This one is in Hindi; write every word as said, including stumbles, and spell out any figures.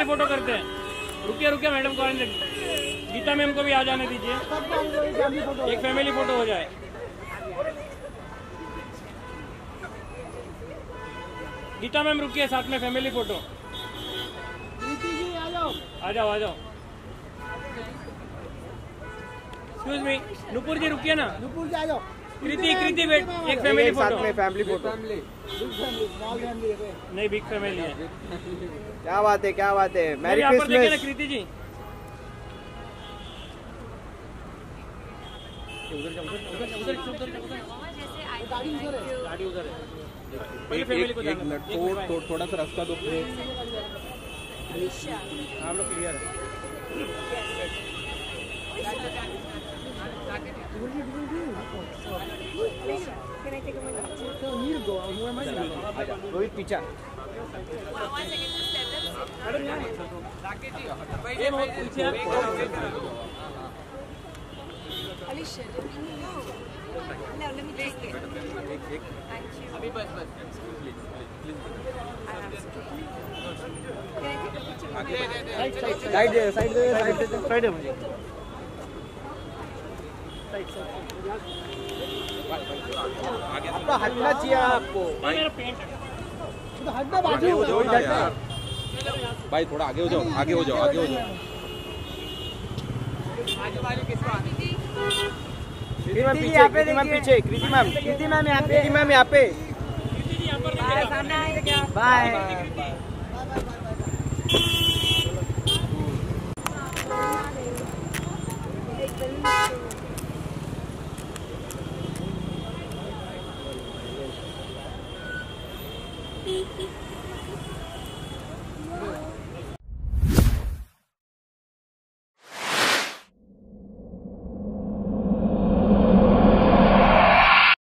फैमिली फोटो करते हैं। रुकिए रुकिए मैडम को, गीता मैम को भी आ जाने दीजिए, एक फैमिली फोटो हो जाए। गीता मैम रुकिए, साथ में फैमिली फोटो। आ जाओ आ जाओ आ जाओ। एक्सक्यूज मी, नुपुर जी रुकिए ना। नुपुर जी आ जाओ। कृति कृति वेट, एक फैमिली फोटो। में फैमिली फोटो। नहीं, बिग फैमिली है। क्या बात है, क्या बात है। मैरी यहाँ पर देखिए ना क्रिसमस। कृति जी, उधर जाओ, उधर उधर उधर उधर गाड़ी उधर है, गाड़ी उधर है। एक एक मिनट, थोड़ा थोड़ा सा रास्ता दो। हम लोग क्लियर है। रोहित पीछा। Alicia, no, let me take it. Thank you. अभी बस बस साइड दे, साइड दे, साइड दे, साइड दे मुझे। आपका हटना चाहिए आपको। मेरा पेंट तो हटना बाजू हो जाओ यार। भाई थोड़ा आगे हो जाओ, आगे हो जाओ, आगे हो जाओ। कृति मैम पीछे, कृति मैम पीछे, कृति मैम, कृति मैम यहाँ पे, कृति मैम यहाँ पे। कृति जी यहाँ पर Bye. बाय।